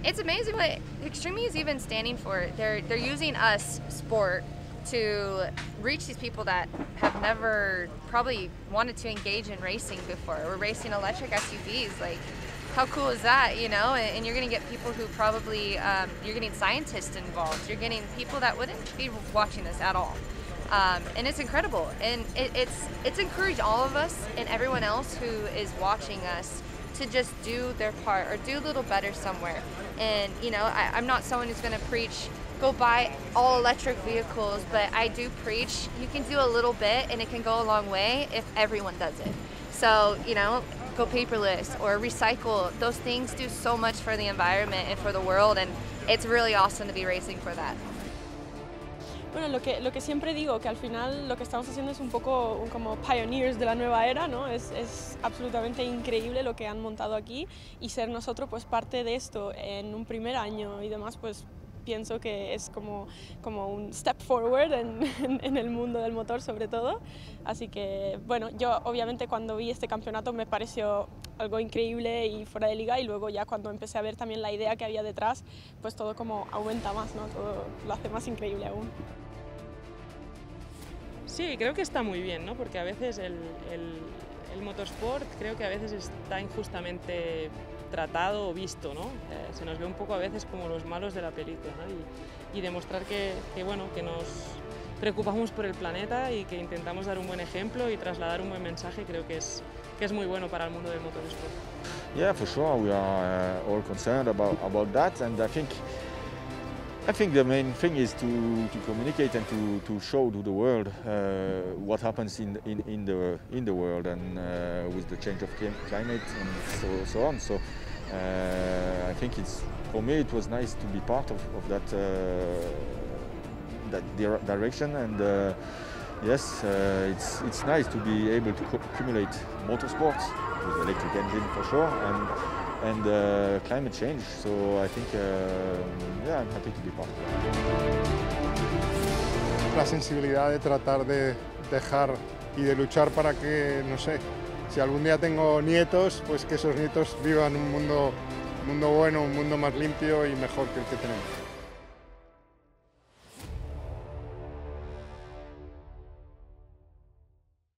It's amazing what Extreme is even standing for. They're using us sport to reach these people that have never probably wanted to engage in racing before. We're racing electric SUVs, like how cool is that, you know? And you're gonna get people who probably, you're getting scientists involved, you're getting people that wouldn't be watching this at all. And it's incredible, and it's encouraged all of us and everyone else who is watching us to just do their part or do a little better somewhere. And you know, I'm not someone who's going to preach go buy all electric vehicles, but I do preach you can do a little bit and it can go a long way if everyone does it. So you know, go paperless or recycle. Those things do so much for the environment and for the world, and it's really awesome to be racing for that. Bueno, lo que siempre digo, que al final lo que estamos haciendo es un poco como pioneers de la nueva era, ¿no? Es absolutamente increíble lo que han montado aquí, y ser nosotros pues parte de esto en un primer año y demás, pues pienso que es como un step forward en el mundo del motor sobre todo. Así que bueno, yo obviamente cuando vi este campeonato me pareció algo increíble y fuera de liga, y luego ya cuando empecé a ver también la idea que había detrás, pues todo como aumenta más, ¿no? Todo lo hace más increíble aún. Sí, creo que está muy bien, ¿no? Porque a veces el motorsport creo que a veces está injustamente tratado o visto, ¿no? Se nos ve un poco a veces como los malos de la película, ¿no? Y demostrar que, bueno, que nos preocupamos por el planeta y que intentamos dar un buen ejemplo y trasladar un buen mensaje, creo que es muy bueno para el mundo del motorsport. Yeah, for sure, we are all concerned about that, and I think the main thing is to communicate and to show to the world what happens in the world, and with the change of climate and so on. So I think for me it was nice to be part of that direction, and yes, it's nice to be able to accumulate motorsports with electric engine for sure, and climate change. So I think, yeah, I'm happy to be part of that. La sensibilidad de tratar de dejar y de luchar para que, no sé, si algún día tengo nietos, pues que esos nietos vivan un mundo bueno, un mundo más limpio y mejor que el que tenemos.